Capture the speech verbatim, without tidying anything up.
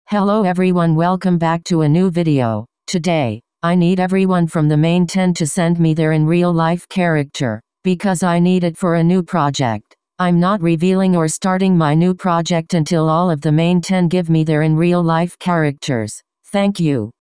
Hello everyone, welcome back to a new video. Today, I need everyone from the main ten to send me their in real life character, because I need it for a new project. I'm not revealing or starting my new project until all of the main ten give me their in real life characters. Thank you.